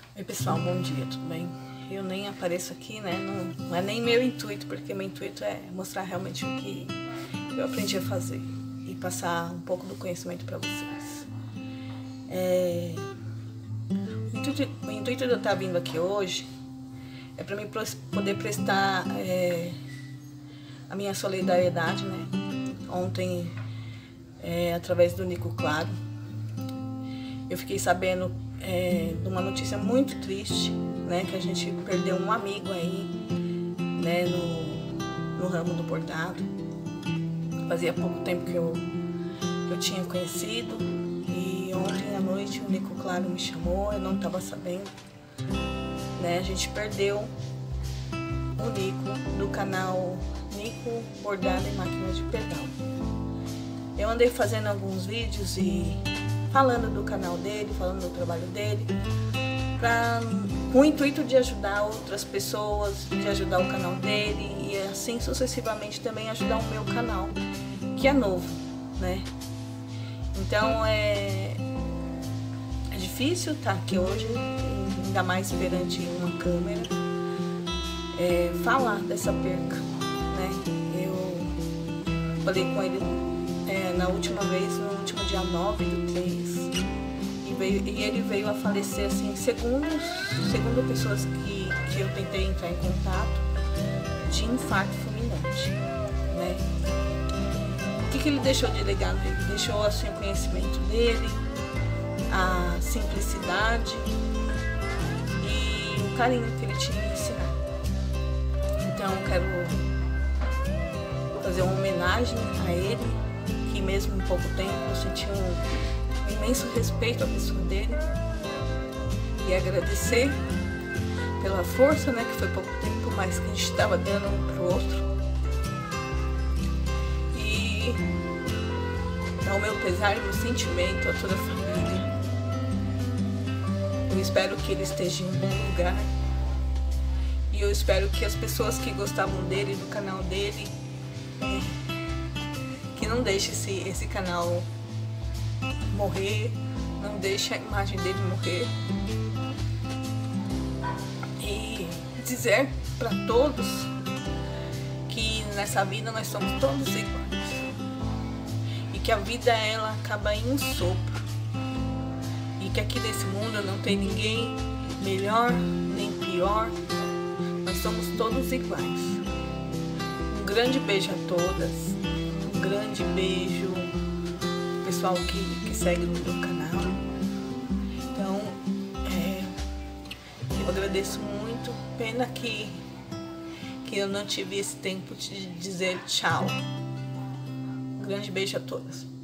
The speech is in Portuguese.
Oi pessoal, bom dia, tudo bem? Eu nem apareço aqui, né? Não é nem meu intuito, porque meu intuito é mostrar realmente o que eu aprendi a fazer e passar um pouco do conhecimento para vocês. O intuito de eu estar vindo aqui hoje é para mim poder prestar a minha solidariedade, né? Ontem, através do Nico Claro, eu fiquei sabendo de uma notícia muito triste, né, que a gente perdeu um amigo aí, né, no ramo do bordado. Fazia pouco tempo que eu tinha conhecido, e ontem à noite o Nico Claro me chamou, eu não estava sabendo, né, a gente perdeu o Nico do canal Nico Bordado e Máquina de Pedal. Eu andei fazendo alguns vídeos e falando do canal dele, falando do trabalho dele, com o intuito de ajudar outras pessoas, de ajudar o canal dele e assim sucessivamente também ajudar o meu canal, que é novo, né? Então é difícil estar aqui hoje, ainda mais perante uma câmera, falar dessa perca, né? Eu falei com ele na última vez, no último dia 9/3, e ele veio a falecer assim, segundo pessoas que eu tentei entrar em contato, de infarto fulminante, né? O que ele deixou de legado? Ele deixou assim, o conhecimento dele, a simplicidade e o carinho que ele tinha em ensinar. Então eu quero fazer uma homenagem a ele, que mesmo em pouco tempo eu senti um imenso respeito à pessoa dele, e agradecer pela força, né, que foi pouco tempo, mas que a gente estava dando um para o outro, e dar o meu pesar e o meu sentimento a toda a família. Eu espero que ele esteja em um bom lugar, e eu espero que as pessoas que gostavam dele, do canal dele, que não deixe esse canal morrer, não deixe a imagem dele morrer, e dizer para todos que nessa vida nós somos todos iguais, e que a vida ela acaba em um sopro, e que aqui nesse mundo não tem ninguém melhor nem pior, nós somos todos iguais. Um grande beijo a todas, um grande beijo pessoal que segue no meu canal. Então eu agradeço muito. Pena que eu não tive esse tempo de dizer tchau. Um grande beijo a todas.